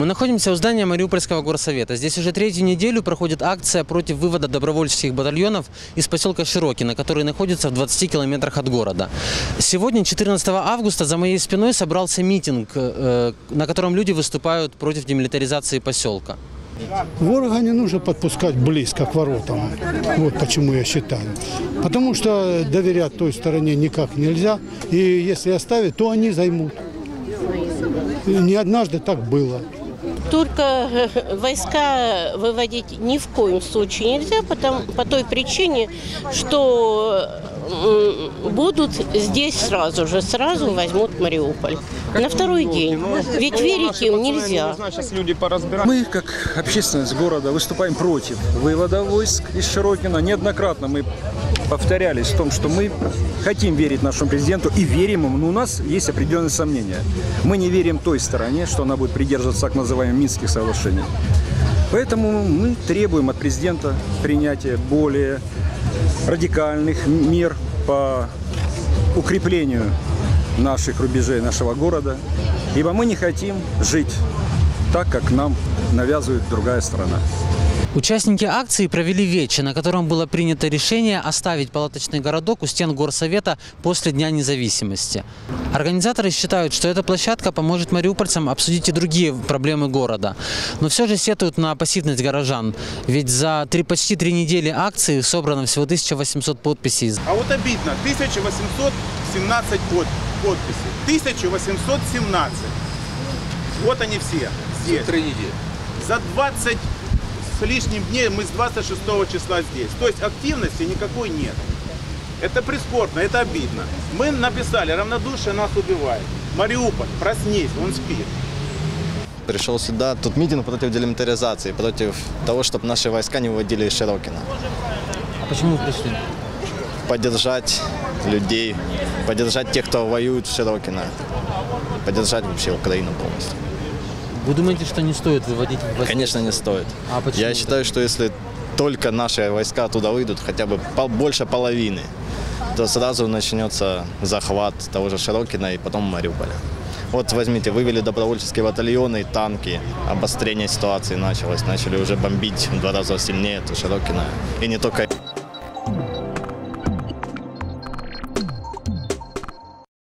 Мы находимся у здания Мариупольского горсовета. Здесь уже третью неделю проходит акция против вывода добровольческих батальонов из поселка Широкино, который находится в 20 километрах от города. Сегодня, 14 августа, за моей спиной собрался митинг, на котором люди выступают против демилитаризации поселка. Ворога не нужно подпускать близко к воротам. Вот почему я считаю. Потому что доверять той стороне никак нельзя. И если оставить, то они займут. Не однажды так было. Только войска выводить ни в коем случае нельзя, по той причине, что будут здесь сразу возьмут Мариуполь. На второй день. Ведь верить им нельзя. Мы, как общественность города, выступаем против вывода войск из Широкино. Неоднократно мы повторялись в том, что мы хотим верить нашему президенту и верим ему, но у нас есть определенные сомнения. Мы не верим той стороне, что она будет придерживаться так называемых Минских соглашений. Поэтому мы требуем от президента принятия более радикальных мер по укреплению наших рубежей, нашего города, ибо мы не хотим жить так, как нам навязывает другая страна. Участники акции провели вечер, на котором было принято решение оставить палаточный городок у стен горсовета после Дня независимости. Организаторы считают, что эта площадка поможет мариупольцам обсудить и другие проблемы города. Но все же сетуют на пассивность горожан, ведь за почти 3 недели акции собрано всего 1800 подписей. А вот обидно, 1817 подписей. 1817. Вот они все здесь. 3 недели. За 20 с лишним дней мы с 26 числа здесь. То есть активности никакой нет. Это прискорбно, это обидно. Мы написали, равнодушие нас убивает. Мариуполь, проснись, он спит. Пришел сюда, тут митинг против демилитаризации, против того, чтобы наши войска не выводили из Широкино. А почему вы пришли? Поддержать людей, поддержать тех, кто воюет в Широкино, поддержать вообще Украину полностью. Вы думаете, что не стоит выводить войска? Конечно, не стоит. А почему? Я считаю, что если только наши войска туда выйдут, хотя бы больше половины, то сразу начнется захват того же Широкино и потом Мариуполя. Вот возьмите, вывели добровольческие батальоны, танки, обострение ситуации началось, начали уже бомбить в 2 раза сильнее это Широкино. И не только